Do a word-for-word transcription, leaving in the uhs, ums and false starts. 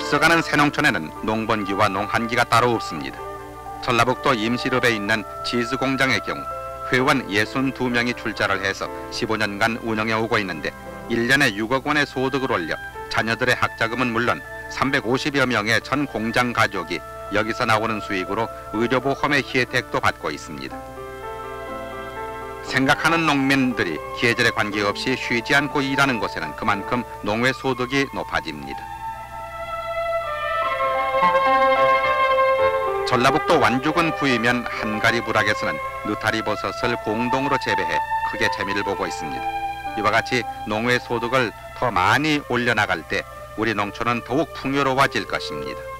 앞서가는 새농촌에는 농번기와 농한기가 따로 없습니다. 전라북도 임실읍에 있는 치즈 공장의 경우 회원 육십이 명이 출자를 해서 십오 년간 운영해 오고 있는데 일 년에 육억 원의 소득을 올려 자녀들의 학자금은 물론 삼백오십여 명의 전 공장 가족이 여기서 나오는 수익으로 의료보험의 혜택도 받고 있습니다. 생각하는 농민들이 계절에 관계없이 쉬지 않고 일하는 곳에는 그만큼 농회 소득이 높아집니다. 전라북도 완주군 구이면 한가리 부락에서는 느타리 버섯을 공동으로 재배해 크게 재미를 보고 있습니다. 이와 같이 농회 소득을 더 많이 올려나갈 때 우리 농촌은 더욱 풍요로워질 것입니다.